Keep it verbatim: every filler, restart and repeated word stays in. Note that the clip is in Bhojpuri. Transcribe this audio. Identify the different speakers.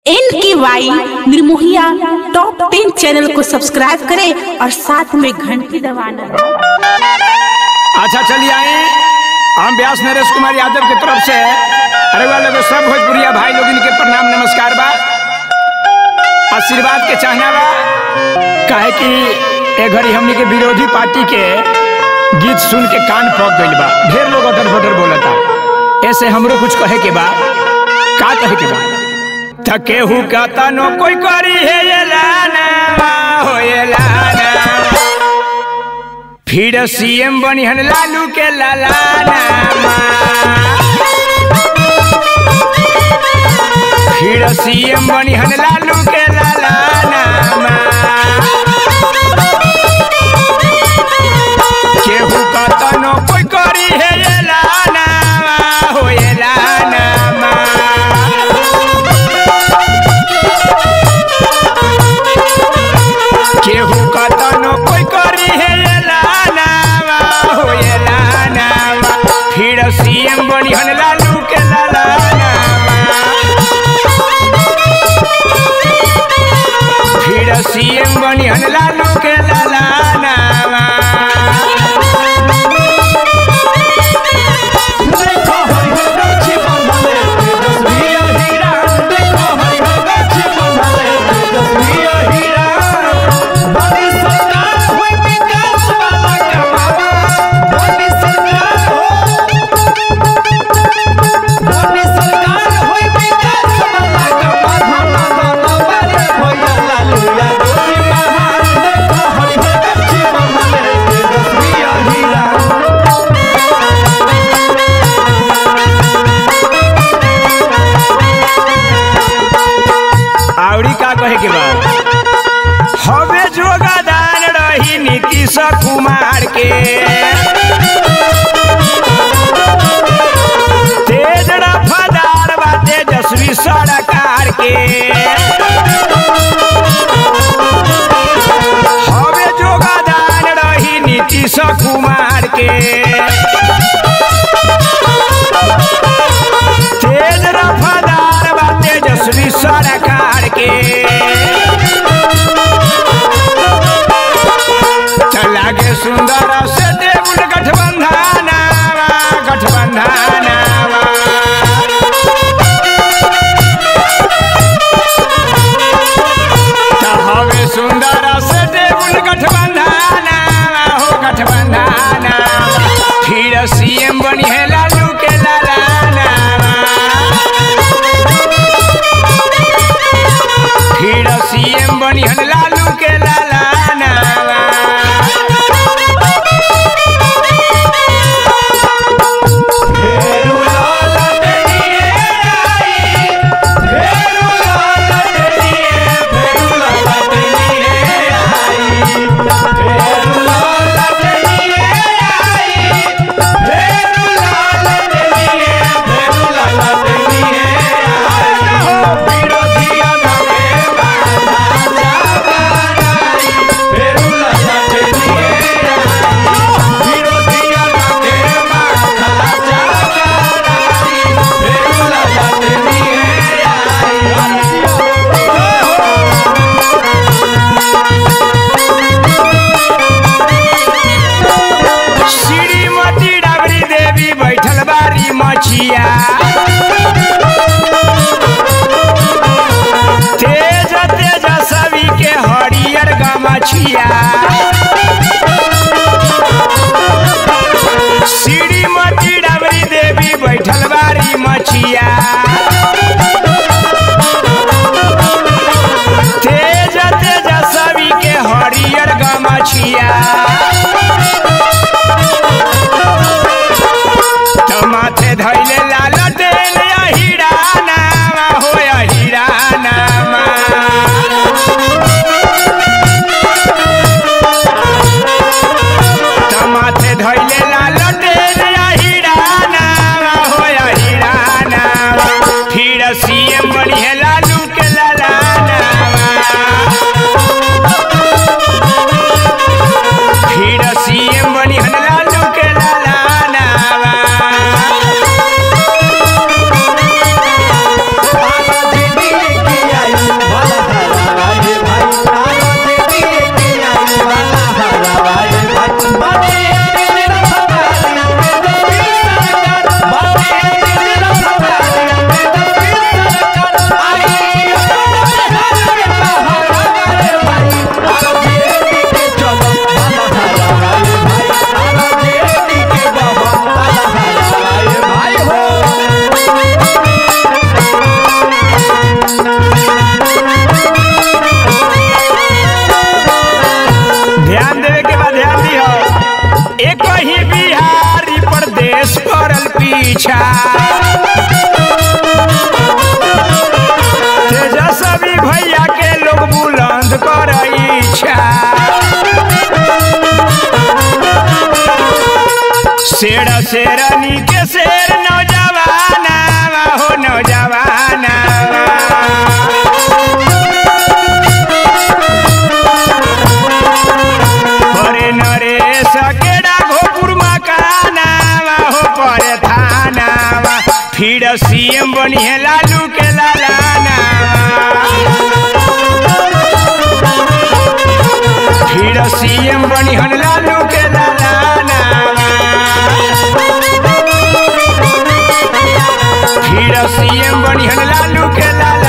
Speaker 1: N K Y Nirmohiya top ten channel को सब्सक्राइब करें और साथ में घंटी दबाना।
Speaker 2: अच्छा चलिए आए, हम व्यास नरेश कुमार यादव की तरफ से अरे वाले सब भोजपुरिया भाई लोग इनके प्रणाम नमस्कार बा, आशीर्वाद के चाहना बा। काहे कि ए घड़ी हमनी के विरोधी पार्टी के गीत सुन के कान पक गइल बा, ढेर लोग अटर फटर बोलता। ऐसे हमरो कुछ कहे के बा, का कहे के बा? केहू कहता नो कोई करी है ये लाना हो ये लाना, फिर सीएम बनी हन लालू के लालाना, फिर सीएम बनी हन लालू के लालाना। केहू कहता नो कोई करी है ये लाना हो ये लाना, केहू कहता नो कोई करी है ये लाना हो ये लाना, फिर सीएम बनी हन लालू के लालाना, फिर सीएम बनी हन लालू के लालाना। कहे के बाद हवे जोगदान रही नीतीश कुमार के, तेज रफ्तार बा तेजस्वी सरकार के, हवे जोगदान रही नीतीश कुमार के, तेज रफ्तार बा तेजस्वी सरकार के। लागे सुंदर से देउल गठबंधन गठबंधन, हवे सुंदर से देउल गठबंधन हो गठबंधन, फिर शेर शेरनी के शेर नौजवाना हो नौजवाना परे नरेश के डाघोपुर मकाना हो परे थाना फिर सीएम बनी है लालू के लालाना फिर सीएम बनी है लालू के लालाना फिर सीएम बनी है लालू के लाला